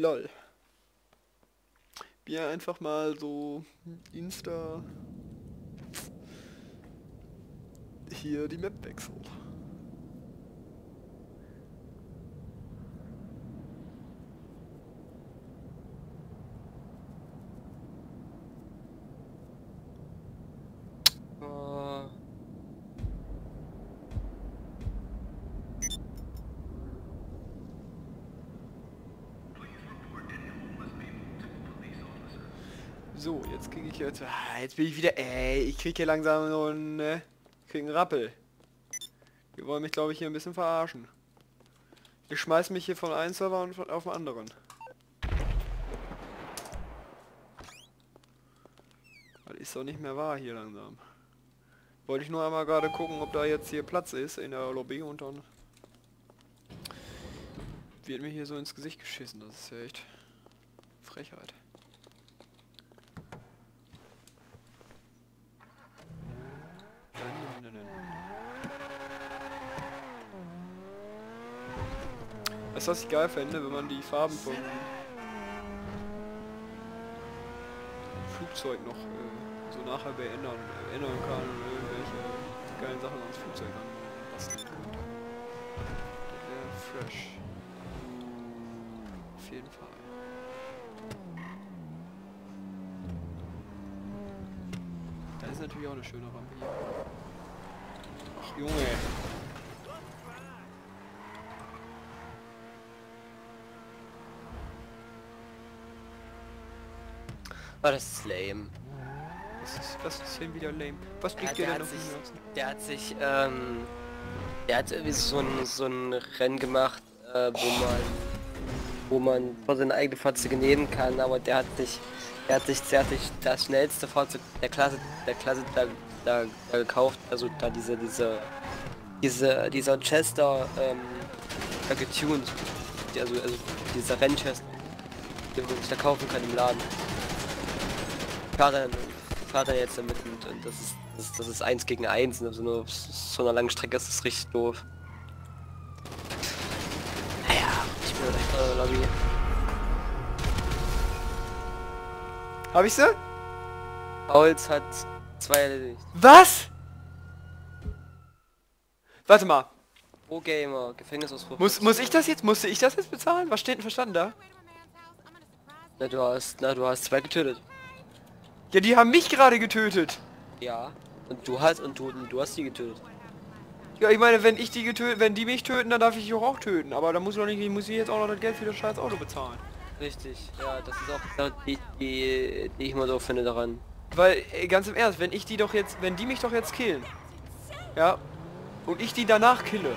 Lol. Bier einfach mal so Insta hier die Map wechselt. So, jetzt kriege ich jetzt... jetzt bin ich wieder... ich kriege hier langsam so einen... krieg einen Rappel. Die wollen mich, glaube ich, hier ein bisschen verarschen. Ich schmeiß mich hier von einem Server auf den anderen. Das ist doch nicht mehr wahr hier langsam. Wollte ich nur einmal gerade gucken, ob da jetzt hier Platz ist in der Lobby und dann... wird mir hier so ins Gesicht geschissen. Das ist ja echt... Frechheit. Weißt du, was ich geil fände, wenn man die Farben vom Flugzeug noch so nachher erinnern kann und irgendwelche geilen Sachen ans Flugzeug anbasteln könnte. Das wäre fresh. Auf jeden Fall. Da ist natürlich auch eine schöne Rampe hier. Ach Junge. Oh, das ist lame. Was ist denn wieder lame? Was liegt dir denn auf dem Herzen? Der hat irgendwie so ein Rennen gemacht, wo man vor seine eigene Fahrzeuge nehmen kann, aber der hat sich das schnellste Fahrzeug der Klasse da gekauft, also da dieser Chester da getuned, also dieser Rennchester, den man sich da kaufen kann im Laden. Fahrt er jetzt damit und das ist 1 gegen 1 und also nur auf so einer langen Strecke ist das richtig doof. Naja, ich bin echt in der Lobby. Hab ich sie? Pauls hat 2 erledigt. Was? Warte mal. Pro Gamer, Gefängnisausbruch. Musste ich das jetzt bezahlen? Was steht denn verstanden da? Na, du hast 2 getötet. Ja, die haben mich gerade getötet. Ja. Und du hast die getötet. Ja, ich meine, wenn die mich töten, dann darf ich dich auch töten. Aber da muss ich jetzt auch noch das Geld für das scheiß Auto bezahlen. Richtig, ja, das ist auch die ich immer so finde daran. Weil, ganz im Ernst, wenn die mich doch jetzt killen, ja, und ich die danach kille,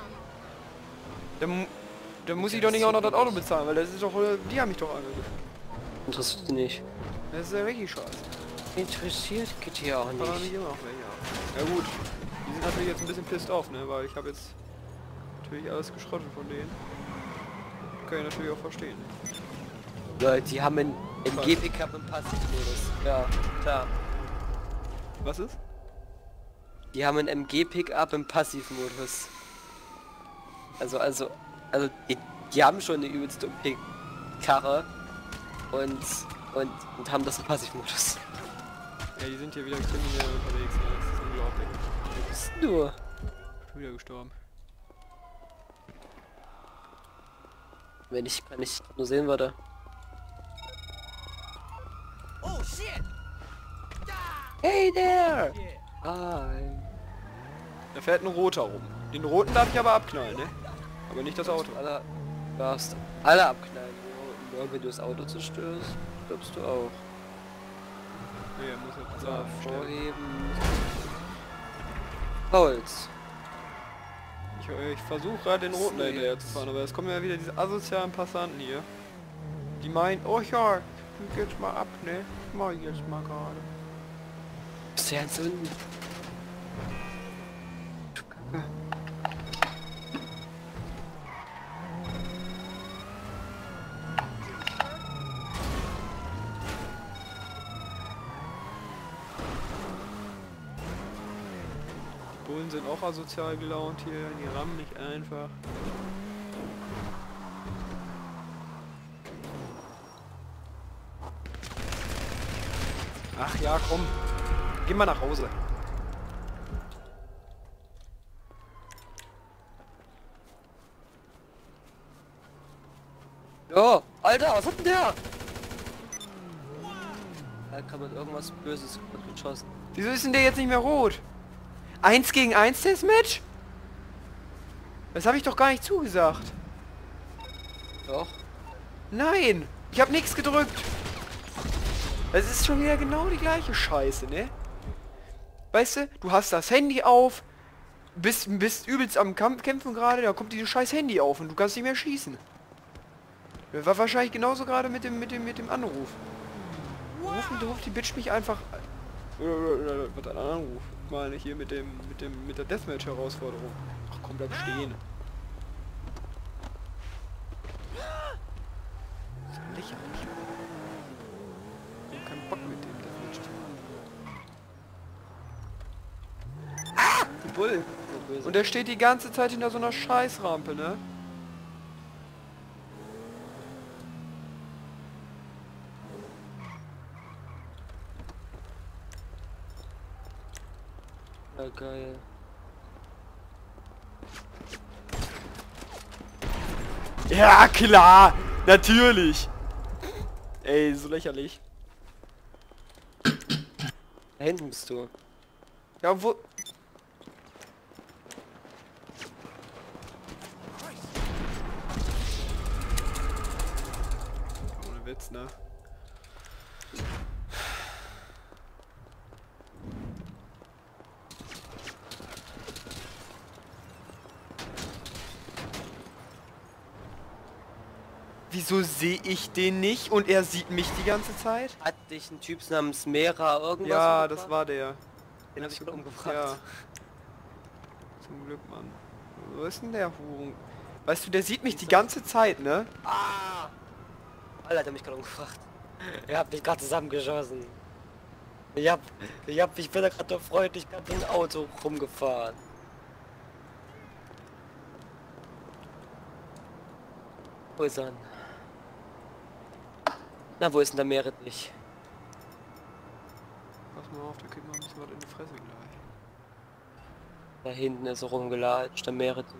dann muss ich doch nicht auch noch das Auto bezahlen, weil das ist doch, die haben mich doch angegriffen. Interessiert dich nicht. Das ist ja richtig scheiße. Interessiert geht hier auch Ja nicht. gut, die sind natürlich jetzt ein bisschen pissed off, ne, weil ich habe jetzt natürlich alles geschrottet von denen. Kann ich natürlich auch verstehen. Leute, die haben einen MG-Pickup im Passivmodus. Ja, klar. Was ist? Die haben einen MG-Pickup im Passivmodus. Also, die haben schon eine übelste OP-Karre und haben das im Passivmodus. Ja, die sind hier wieder kriminell unterwegs, ja, das ist unglaublich. Wo bist du? Schon wieder gestorben. Wenn ich kann ich nur sehen würde. Oh shit! Hey there! Hi. Da fährt ein roter rum. Den roten darf ich aber abknallen, ne? Aber nicht das Auto. Du darfst alle abknallen. Nur wenn du das Auto zerstörst, stirbst du auch. Nee, er muss jetzt So, sterben. vorheben. Holz. Ich versuche gerade den roten hinterher zu fahren, aber es kommen ja wieder diese asozialen Passanten hier. Die meinen, oh ja, ich jetzt mal ab, ne? Mach ich jetzt mal gerade. Bist du ganz unten? Du Kacke. Bullen sind auch asozial gelaunt hier, die rammen nicht einfach. Ach ja, komm. Geh mal nach Hause. Oh, Alter, was hat denn der? Da kann man irgendwas Böses geschossen. Wieso ist denn der jetzt nicht mehr rot? 1 gegen 1 Testmatch? Das habe ich doch gar nicht zugesagt. Doch. Nein, ich habe nichts gedrückt. Es ist schon wieder genau die gleiche Scheiße, ne? Weißt du, du hast das Handy auf, bist übelst am Kämpfen gerade, da kommt dieses scheiß Handy auf und du kannst nicht mehr schießen. War wahrscheinlich genauso gerade mit dem Anruf. Ruft die Bitch mich einfach... Was ein Anruf? Ich meine hier mit der Deathmatch-Herausforderung. Ach komm, bleib stehen. Das ist lächerlich. Ich hab keinen Bock mit dem Deathmatch zu machen. Ah! Die Bull! Und der steht die ganze Zeit hinter so einer Scheißrampe, ne? Ja, geil. Ja, klar! Natürlich! Ey, so lächerlich. Da hinten bist du. Ja, wo... Ohne Witz, ne? Wieso sehe ich den nicht und er sieht mich die ganze Zeit? Hat dich ein Typ namens Mera irgendwas Ja, umgebracht? das war der. Den hab ich umgebracht. Ja. Zum Glück, Mann. Wo ist denn der Huren? Weißt du, der sieht mich die ganze Zeit, ne? Ah! Alter, hat er mich gerade umgebracht. Er hat mich gerade zusammengeschossen. Ich bin da gerade noch freundlich mit dem Auto rumgefahren. Wo ist er denn? Na, wo ist denn der Meerrettich? Pass mal auf, der kriegt mal ein bisschen was in die Fresse gleich. Da hinten ist er rumgelatscht, der Meerrettich.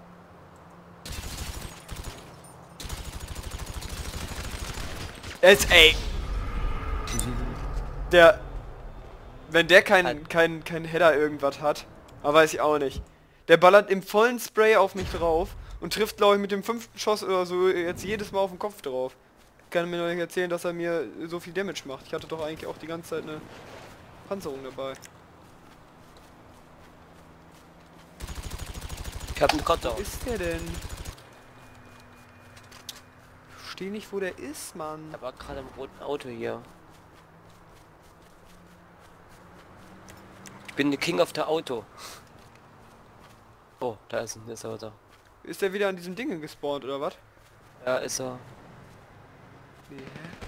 Ey! Der... Wenn der kein Header irgendwas hat, aber weiß ich auch nicht. Der ballert im vollen Spray auf mich drauf und trifft, glaube ich, mit dem 5. Schuss oder so jetzt jedes Mal auf den Kopf drauf. Kann mir noch nicht erzählen, dass er mir so viel Damage macht. Ich hatte doch eigentlich auch die ganze Zeit eine Panzerung dabei. Ich hab einen Kotter. Wo ist der denn? Ich verstehe nicht, wo der ist, Mann. Er war gerade im roten Auto hier. Ich bin der King of der Auto. Oh, da ist er da. Ist der wieder an diesem Ding gespawnt, oder was? Ja, ist er. Nee,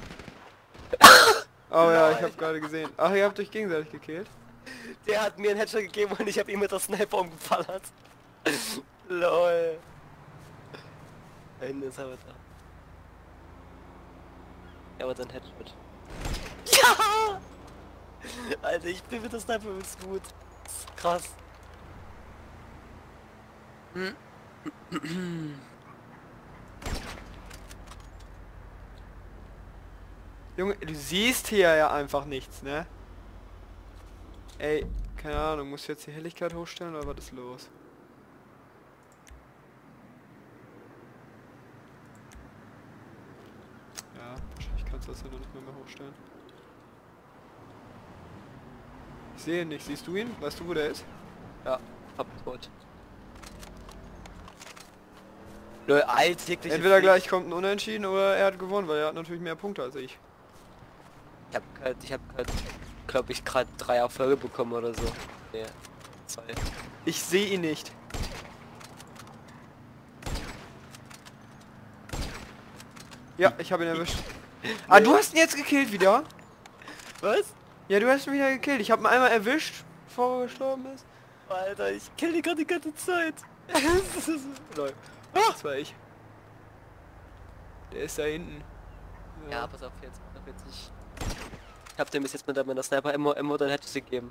oh ja, ich habe gerade gesehen. Ach, ihr habt euch gegenseitig gekillt? Der hat mir einen Headshot gegeben und ich habe ihn mit der Sniper umgeballert. LOL. Da hinten ist er wieder. Ja, aber dann Headshot. Ja! Alter, ich bin mit der Sniper übelst gut. Das ist krass. Junge, du siehst hier ja einfach nichts, ne? Ey, keine Ahnung, musst du jetzt die Helligkeit hochstellen oder was ist los? Ja, wahrscheinlich kannst du das ja noch nicht mehr hochstellen. Ich sehe ihn nicht, siehst du ihn? Weißt du, wo der ist? Ja, hab tot. Lol, alltägliche Entweder Pflicht. gleich kommt ein Unentschieden oder er hat gewonnen, weil er hat natürlich mehr Punkte als ich. Ich hab glaube ich, gerade 3 Erfolge bekommen oder so. Nee, 2. Ich sehe ihn nicht. Ja, ich habe ihn erwischt. Ah, du hast ihn jetzt gekillt wieder? Was? Ja, du hast ihn wieder gekillt. Ich habe ihn einmal erwischt, bevor er gestorben ist. Alter, ich kill die gerade die ganze Zeit. Lol. Das war ich. Der ist da hinten. Ja, pass auf jetzt nicht. Ich hab dem bis jetzt mit der Sniper immer dann Headshot gegeben.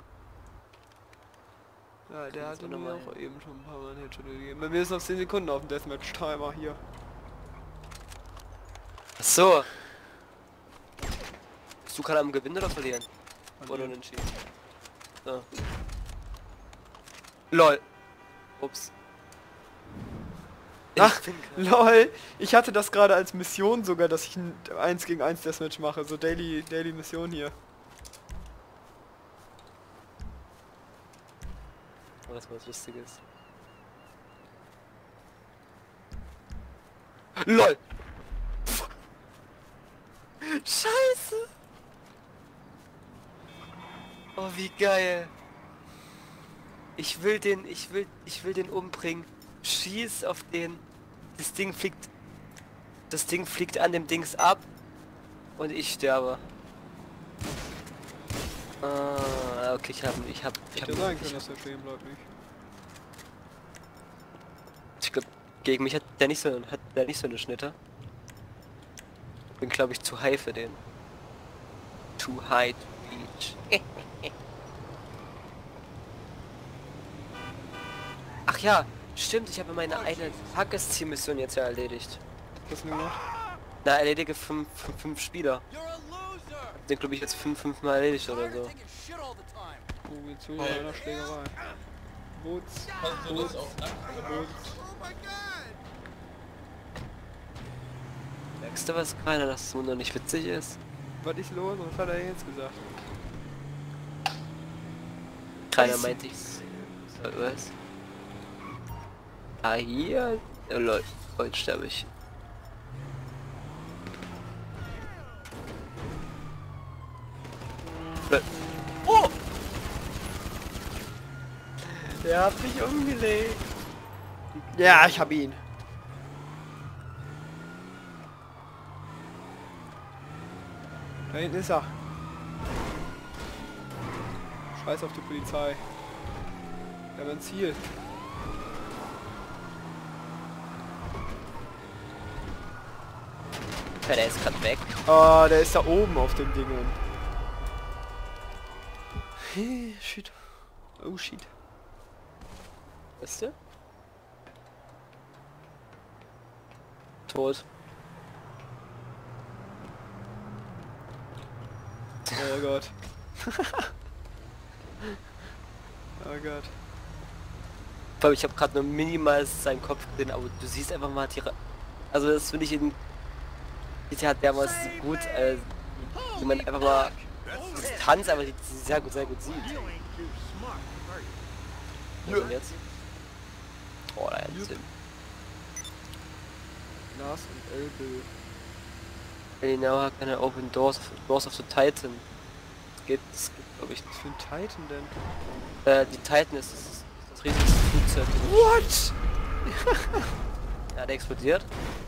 Ja, der Das hatte ist mir normal. auch eben schon ein paar Mal einen Headshot gegeben. Bei mir ist noch 10 Sekunden auf dem Deathmatch-Timer hier. Ach so. Bist du gerade am Gewinnen oder verlieren? Oder Verlieren. unentschieden? So. LOL. Ups. Ach, bin lol, ich hatte das gerade als Mission sogar, dass ich ein 1 gegen 1 Deathmatch mache, so Daily Mission hier. Oh, das war was Lustiges. LOL! Scheiße! Oh, wie geil! Ich will den umbringen. Schieß auf den. Das Ding fliegt an dem Dings ab und ich sterbe. Ah, okay, ich hab Hätte ja sagen können, dass er stehen bleibt nicht. Ich glaube, gegen mich hat der nicht so eine Schnitte. Bin glaube ich zu high für den. Too high to reach. Ach ja, stimmt, ich habe meine eine Tageszielmission jetzt ja erledigt. Was hast du gemacht? Na, erledige 5 Spieler. You're a loser! Den glaube ich jetzt 5 Mal erledigt oder so. Taking shit all the time. Oh, wir zu einer Schlägerei. Boots. Kannst du das auch nachts Boots. Oh my god! Merkst du was, keiner, dass es noch nicht witzig ist? Was ist los? Was hat er jetzt gesagt? Keiner meint ich's. Was? Ah, hier? Oh, Leute, heute sterbe ich. Oh! Der hat mich umgelegt. Ja, ich hab ihn. Da hinten ist er. Scheiß auf die Polizei. Wir haben ein Ziel. Ja, der ist gerade weg. Ah, der ist da oben auf dem Dingen. Hey, shit. Oh shit. Weißt du? Tot. Oh Gott. Oh Gott. Weil ich habe gerade nur minimal seinen Kopf gesehen, aber du siehst einfach mal die... Also das finde ich in GTA dermaßen gut, wie man einfach mal die Distanz, aber die sehr gut sieht. Was denn jetzt? Oh, da ist Sinn. Glas und Elbe. Elinor keine Open Doors of the Titan. Das geht glaube ich Was nicht. für ein Titan denn? Die Titan ist das riesige Flugzeug. What? Ja, der explodiert.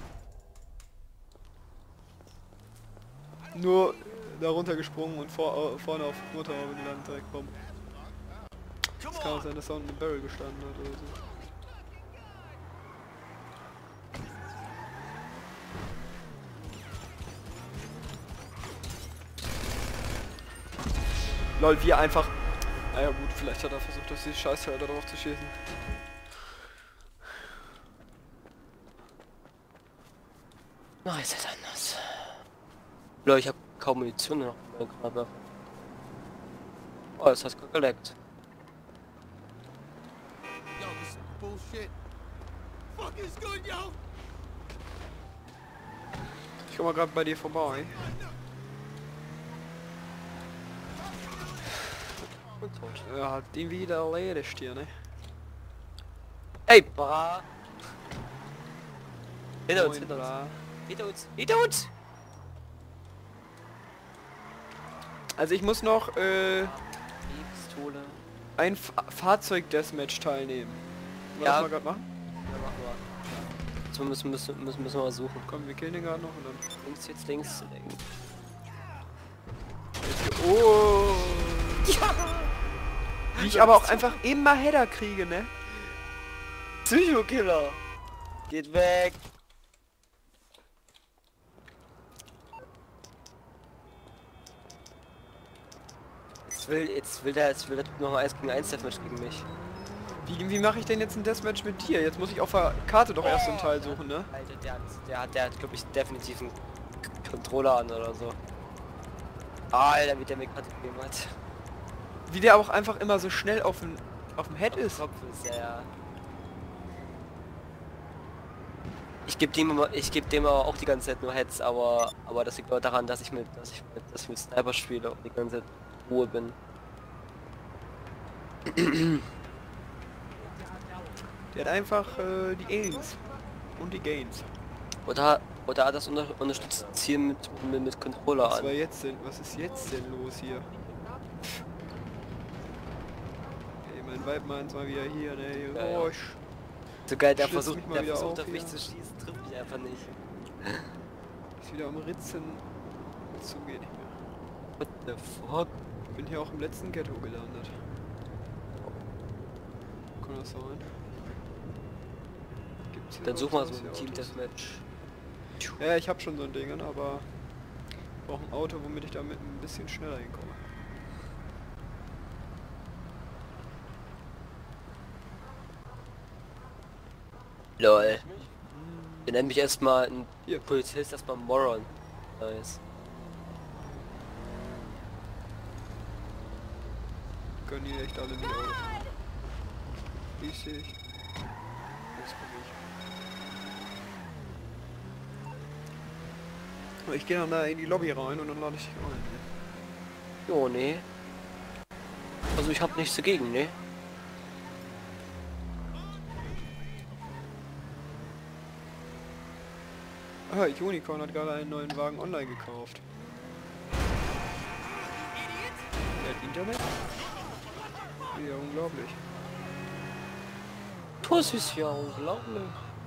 Nur darunter gesprungen und vorne auf Motorhaube gelandet direkt bumm. Es kann auch sein, dass da unten ein Barrel gestanden hat oder so. Lol, wie einfach... Ah ja gut, vielleicht hat er versucht, dass die Scheißteile da drauf zu schießen. Na, ist halt anders. Leute, ich habe kaum Munition noch in meinem Granatwerfer. Oh, das hast du geleckt. Yo, this is bullshit. Fuck is good, yo! Ich komm mal gerade bei dir vorbei. Und tot. Er hat ihn wieder erledigt hier, ne? Ey, bra! Hinter uns, Moin, hinter uns. bla. Hinter uns, hinter uns! Also ich muss noch Pistole. ein Fahrzeug-Deathmatch teilnehmen. Wollen wir Ja. das mal gerade machen? Ja, machen wir. So müssen wir mal suchen. Komm, wir killen den gerade noch und dann... Links, jetzt links. Oh! Wie ich aber auch einfach immer Header kriege, ne? Psychokiller! Geht weg! jetzt will der Typ noch ein 1 gegen 1 Deathmatch gegen mich. Wie mache ich denn jetzt ein Deathmatch mit dir? Jetzt muss ich auf der Karte doch erst so einen Teil suchen, ne? Alter, der hat glaube ich definitiv einen Controller an oder so. Alter, wie der mir gerade gegeben hat. Wie der auch einfach immer so schnell auf dem Head ist. Kopf ist ja. Ich gebe dem aber auch die ganze Zeit nur Heads, aber das liegt nur daran, dass ich mit Sniper spiele und die ganze Zeit in Ruhe bin. Der hat einfach die Aims und die Gains. Oder das unterstützt Ziel mit Controller an. Was ist jetzt denn los hier? Ey, mein Weib meint mal wieder hier, ne? Ja, ja. Oh, So geil, der schlitzt versucht mich mal wieder auf auf mich hier. zu schießen, trifft mich einfach nicht. Ist wieder am Ritzen. So geht nicht mehr. What the fuck? Bin hier auch im letzten Ghetto gelandet. Kann das sein? Gibt's hier Dann noch such mal was so ein hier Team Autos? Deathmatch. Ja, ich hab schon so ein Ding, aber ich brauche ein Auto, womit ich damit ein bisschen schneller hinkomme. LOL. Wir nennen mich erstmal ein Hier. Polizist, erstmal Moron. Nice. Können die echt alle nicht Auto fahren. Wie sehe ich? Das bin ich. Ich gehe dann da in die Lobby rein und dann lade ich dich ein. Jo, nee. Also ich hab nichts dagegen, ne? Ah, Unicorn hat gerade einen neuen Wagen online gekauft. Der hat Internet? Ja, unglaublich. Das ist ja unglaublich.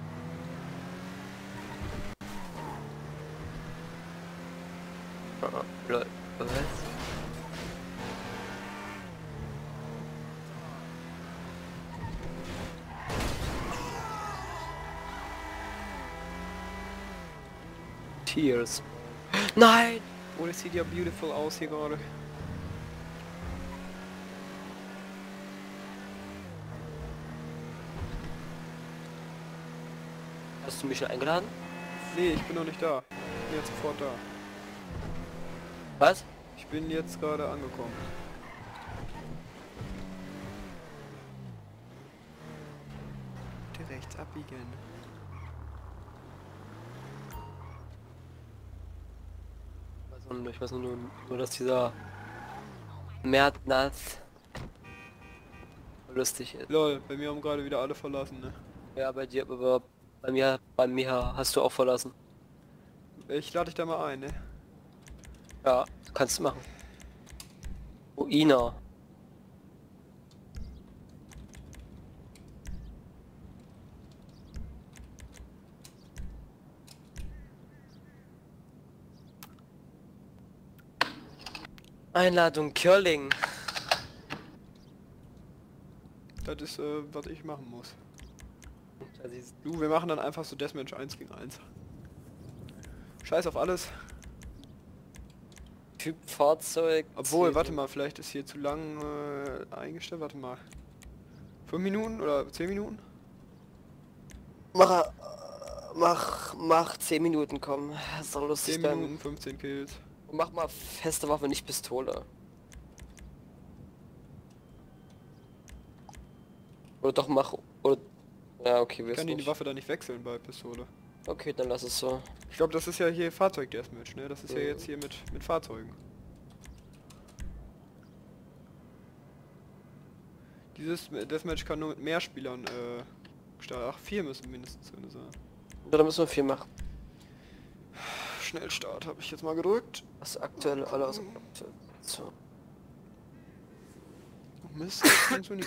Lol. Was? Tears. Nein! Oh, das sieht ja beautiful aus hier gerade. Hast du mich schon eingeladen? Nee, ich bin noch nicht da. Ich bin jetzt sofort da. Was? Ich bin jetzt gerade angekommen. Bitte rechts abbiegen. Ich weiß nur, dass dieser Märtnath lustig ist. Lol, bei mir haben gerade wieder alle verlassen, ne? Ja, bei dir, aber bei mir hast du auch verlassen. Ich lade dich da mal ein, ne? Ja, kannst du machen. Ruina. Einladung Curling. Das ist, was ich machen muss. Das ist Du, wir machen dann einfach so Deathmatch 1 gegen 1. Scheiß auf alles. Typ Fahrzeug. Obwohl, Ziel- warte mal, vielleicht ist hier zu lang eingestellt. Warte mal. 5 Minuten oder 10 Minuten? Mach 10 Minuten, komm. Das ist doch lustig 10 dann. Minuten, 15 Kills. Und mach mal feste Waffe, nicht Pistole. Oder doch mach... Oder... Ja, okay, Ich wirst kann die nicht. Waffe da nicht wechseln bei Pistole. Okay, dann lass es so. Ich glaube, das ist ja hier Fahrzeug-Deathmatch, ne? Das ist ja Mhm. jetzt hier mit Fahrzeugen. Dieses Deathmatch kann nur mit mehr Spielern starten. Ach, 4 müssen mindestens drin sein. Ja, da müssen wir viel machen. Schnellstart habe ich jetzt mal gedrückt. Was aktuell alles. So. Oh Mist, das funktioniert.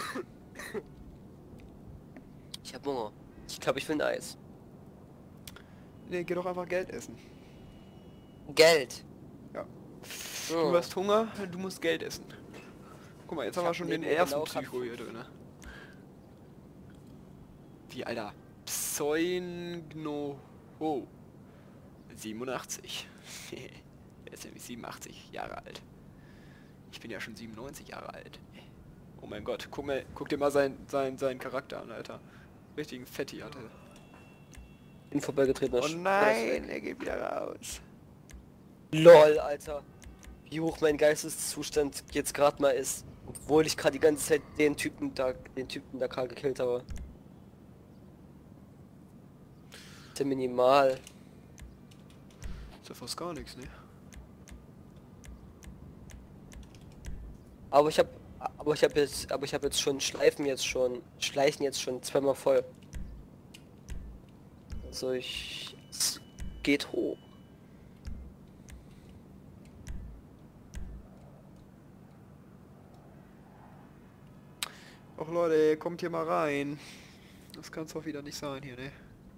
Ich hab Hunger. Ich glaube, ich will ein Eis. Nee, geh doch einfach Geld essen. Geld. Ja. Oh. Du hast Hunger, du musst Geld essen. Guck mal, jetzt Ich haben wir hab schon neben den mir ersten genau Psycho hier drin. Wie, Alter? Pseungno. Oh. 87. Er ist nämlich 87 Jahre alt. Ich bin ja schon 97 Jahre alt. Oh mein Gott, guck dir mal seinen Charakter an, Alter. Richtigen Fetti hatte. Bin vorbeigetreten. Oh nein, er geht wieder raus. LOL, Alter. Wie hoch mein Geisteszustand jetzt gerade mal ist. Obwohl ich gerade die ganze Zeit den Typen da gerade gekillt habe. Ist ja minimal. Ist ja fast gar nichts, ne? Aber ich habe jetzt schon Schleichen jetzt schon zweimal voll. Also es geht hoch. Och Leute, kommt hier mal rein. Das kann's doch wieder nicht sein hier, ne?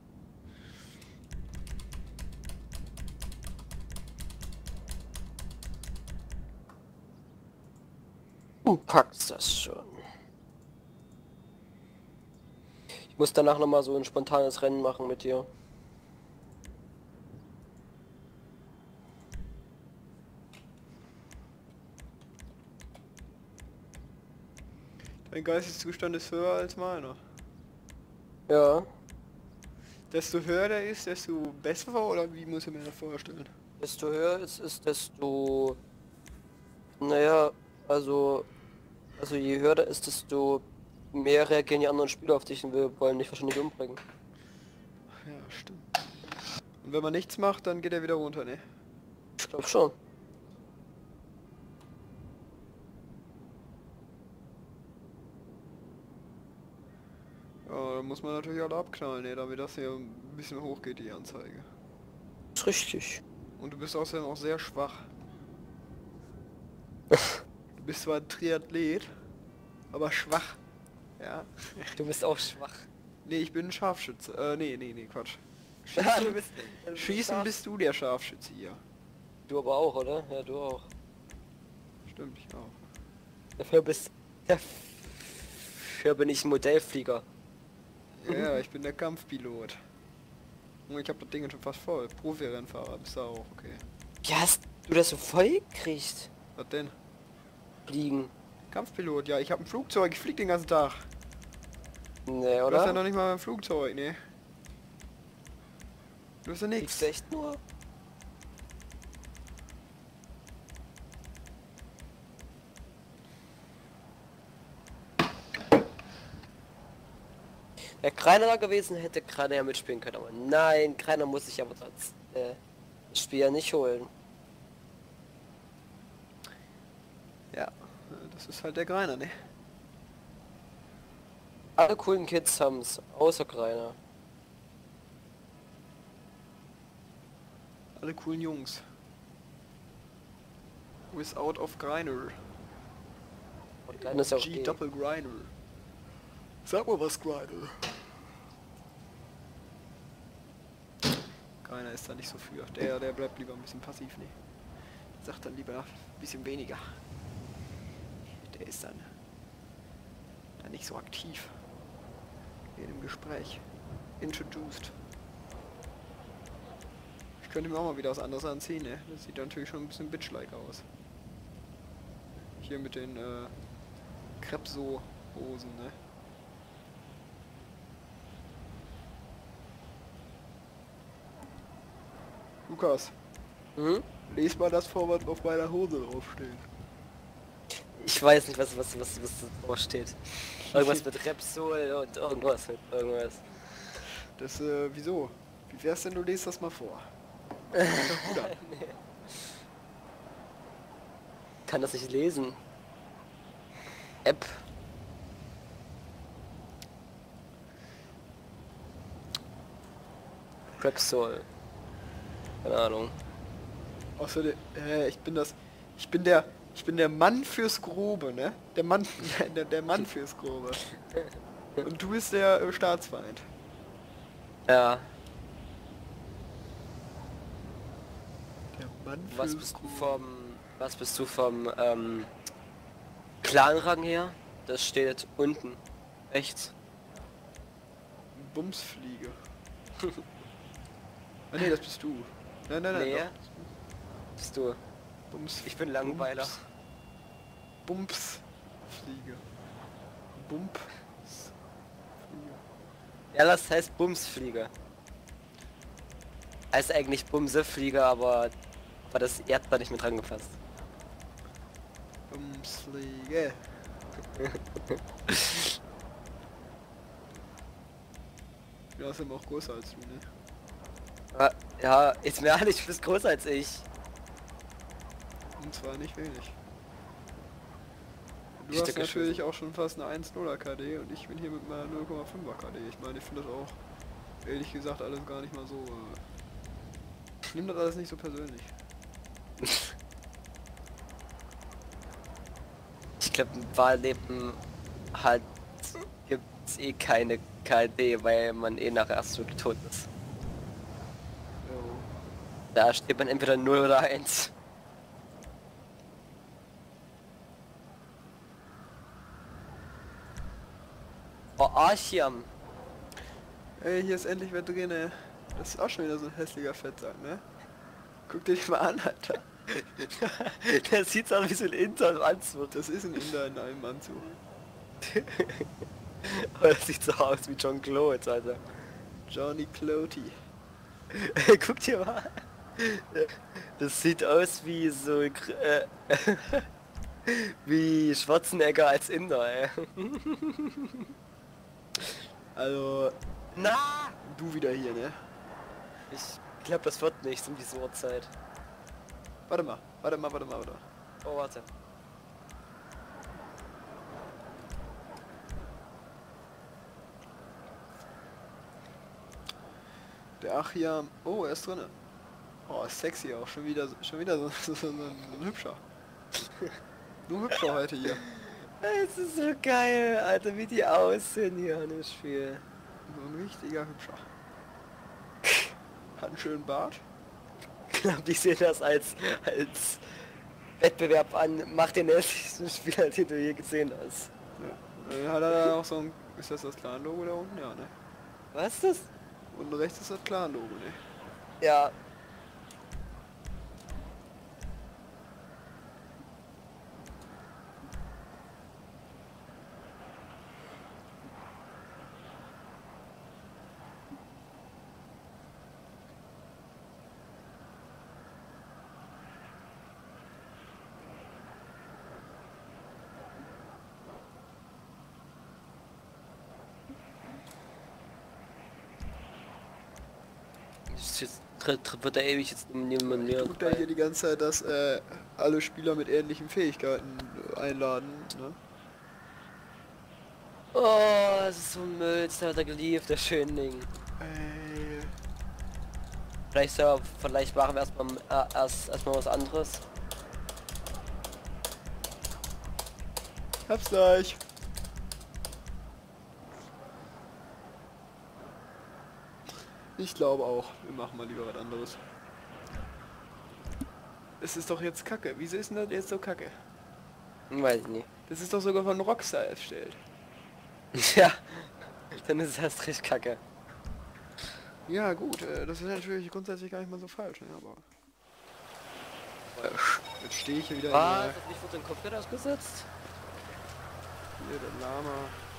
Du packst das schon. Ich muss danach noch mal so ein spontanes Rennen machen mit dir. Dein Geisteszustand ist höher als meiner. Ja. Desto höher der ist, desto besser, oder wie muss ich mir das vorstellen? Desto höher es ist, desto... Naja, also je höher der ist, desto mehr reagieren die anderen Spieler auf dich und wir wollen dich wahrscheinlich umbringen. Ja, stimmt. Und wenn man nichts macht, dann geht er wieder runter, ne? Ich glaube schon. Ja, da muss man natürlich alle abknallen, ne? Damit das hier ein bisschen hochgeht, die Anzeige. Ist richtig. Und du bist außerdem auch sehr schwach. Du bist zwar ein Triathlet, aber schwach. Ja. Du bist auch schwach. Nee, ich bin ein Scharfschütze. Nee, Quatsch. Du bist Schießen bist du der Scharfschütze hier. Du aber auch, oder? Ja, du auch. Stimmt, ich auch. Dafür bin ich ein Modellflieger. Ja, ich bin der Kampfpilot. Und ich habe das Ding schon fast voll. Profi-Rennfahrer bist du auch, okay. Wie hast du das so voll gekriegt? Was denn? Fliegen. Kampfpilot, ja, ich habe ein Flugzeug, ich flieg den ganzen Tag. Nee, Du hast ja oder? noch nicht mal ein Flugzeug, ne? Du hast ja Fliegst nichts. du echt nur? Wäre Kreiner da gewesen, hätte Kreiner ja mitspielen können, aber nein, Kreiner muss sich aber das Spiel ja nicht holen. Ja, das ist halt der Greiner, ne? Alle coolen Kids haben's, außer Kreiner. Alle coolen Jungs. Without of Greiner. Und Kreiner ist ja auch G gay. Doppel Greiner. Sag mal was, Greiner. Greiner ist da nicht so für. Der bleibt lieber ein bisschen passiv, ne? Sagt dann lieber ein bisschen weniger. Der ist dann nicht so aktiv in dem Gespräch. Introduced. Ich könnte mir auch mal wieder was anderes anziehen, ne? Das sieht natürlich schon ein bisschen bitch-like aus. Hier mit den Krepso-Hosen, ne? Lukas, les mal das vor, was auf meiner Hose draufsteht. Ich weiß nicht, was da steht. Irgendwas mit Repsol und irgendwas mit irgendwas. Das, wieso? Wie wär's denn, du lest das mal vor? Das hört doch gut an. Kann das nicht lesen. App. Repsol. Keine Ahnung. Außerdem, ich bin der Mann fürs Grobe, ne? Der Mann, der Mann fürs Grobe. Und du bist der Staatsfeind. Ja. Der Mann fürs Was bist du vom Clanrang her? Das steht unten. Rechts. Bumsfliege. Ah nee, das bist du. Nein. Nee. Doch. Bist du. Bums. Ich bin Langweiler. Bumsfliege. Bump. Ja, das heißt Bumsfliege. Heißt eigentlich Bumsefliege, aber das Erdball nicht mit dran gefasst. Bumsfliege. Ja, ist immer auch größer als du, ne? Ja, ist mir ehrlich, du bist größer als ich. Und zwar nicht wenig. Du Ich hast denke schon. natürlich auch schon fast eine 1,0er KD und ich bin hier mit meiner 0,5er KD. Ich meine, ich finde das auch, ehrlich gesagt, alles gar nicht mal so... Ich nehme das alles nicht so persönlich. Ich glaube, im Wahlleben halt gibt's eh keine KD, weil man eh nachher erst so tot ist. Jo. Da steht man entweder 0 oder 1. Oh, Archiam. Ey, hier ist endlich wer drin, ey. Das ist auch schon wieder so ein hässlicher Fettsack, ne? Guck dir den mal an, Alter. Der sieht aus wie so ein Inter im Anzug. Das ist ein Inder in einem Anzug. Aber das sieht so aus wie John Claude, Alter. Johnny Clotey. Guck dir mal. Das sieht aus wie so wie Schwarzenegger als Inder, ey. Also, Na! du wieder hier, ne? Ich glaube, das wird nichts um diese Uhrzeit. Warte mal. Oh, warte. Der Achiam. Oh, er ist drinne. Oh, ist sexy auch. Schon wieder so ein hübscher. Nur hübscher heute hier. Es ist so geil, Alter, wie die aussehen hier in dem Spiel. So ein richtiger hübscher. Hat einen schönen Bart. Ich glaube, die sehen das als Wettbewerb an. Mach den hässlichsten Spieler, den du je gesehen hast. Ja. Hat er da auch so ein... Ist das Clan-Logo da unten? Ja, ne? Was ist das? Unten rechts ist das Clan-Logo, ne? Ja. Jetzt wird er ewig jetzt neben mir. Guckt da hier die ganze Zeit, dass alle Spieler mit ähnlichen Fähigkeiten einladen, ne? Oh, das ist so ein Müll, der hat er geliebt, der Schönling. Vielleicht machen wir erstmal was anderes. Hab's gleich. Ich glaube auch. Wir machen mal lieber was anderes. Es ist doch jetzt Kacke. Wieso ist denn das jetzt so Kacke? Weiß ich nicht. Das ist doch sogar von Rockstar erstellt. Ja, dann ist es erst recht kacke. Ja gut, das ist natürlich grundsätzlich gar nicht mal so falsch, ne? Aber jetzt stehe ich hier wieder Was? in Hat nicht vor den Kopfhörer ausgesetzt? hier der Lama.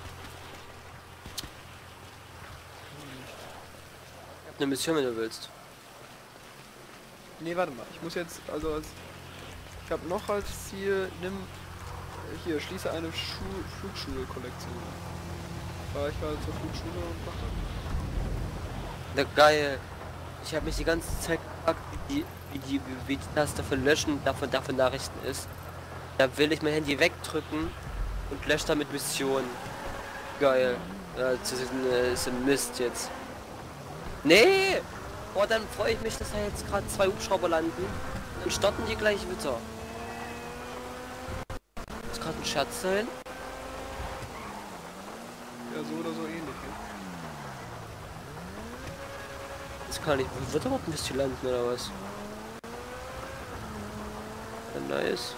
Ich hab eine Mission, wenn du willst. Nee, warte mal. Ich muss jetzt, also ich habe noch als Ziel, hier, schließe eine Flugschule-Kollektion. War ich gerade zur Flugschule und mache Na geil. Ich habe mich die ganze Zeit gefragt, wie die Taste für Löschen davon Nachrichten ist. Da will ich mein Handy wegdrücken und lösche damit Mission. Geil. Das ist ein Mist jetzt. Nee! Oh, dann freue ich mich, dass da jetzt gerade 2 Hubschrauber landen. Dann starten die gleich wieder. Muss gerade ein Scherz sein? ja so oder so ähnlich. Ne? Das kann nicht. Wird überhaupt ein bisschen landen oder was? Ja, nice.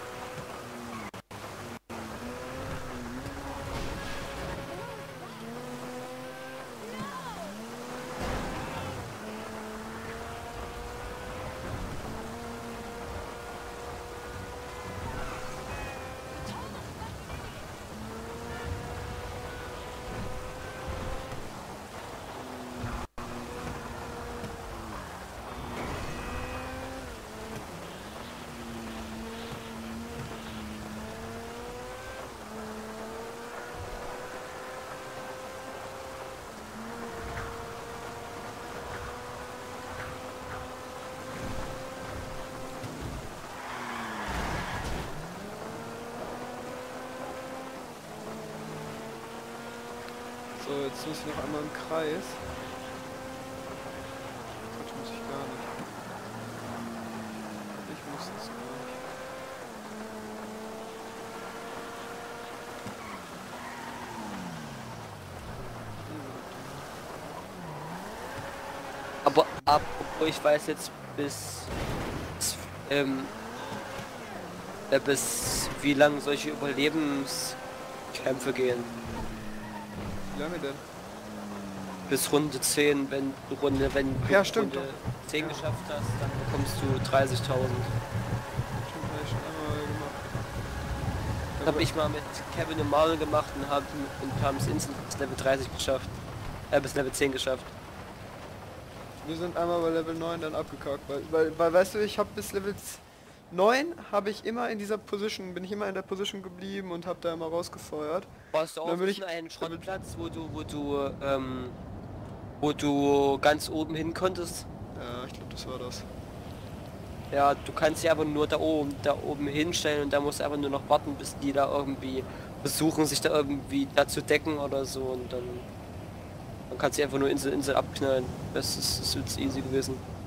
So, jetzt muss ich noch einmal im Kreis. Quatsch, muss ich gar nicht. Ich muss das gar nicht. Aber apropos, ich weiß jetzt bis wie lang solche Überlebenskämpfe gehen. Wie lange denn? Bis Runde 10, wenn du Ja, stimmt Runde doch. 10 Ja. geschafft hast, dann bekommst du 30.000. Stimmt, hab ich schon einmal gemacht. Das habe ich mal mit Kevin und Marlon gemacht und haben es instant bis Level 30 geschafft. Bis Level 10 geschafft. Wir sind einmal bei Level 9 dann abgekackt, weil weißt du, ich habe bis Level 9 habe ich immer in dieser Position, bin ich immer in der Position geblieben und habe da immer rausgefeuert. Warst du Dann auch bin nicht ich- einen Schrottplatz, wo du ganz oben hin konntest? Ja, ich glaube, das war das. Ja, du kannst dich aber nur da oben hinstellen und da musst du einfach nur noch warten, bis die da irgendwie versuchen, sich da irgendwie da zu decken oder so, und dann kannst du einfach nur Insel abknallen. Das ist jetzt easy gewesen.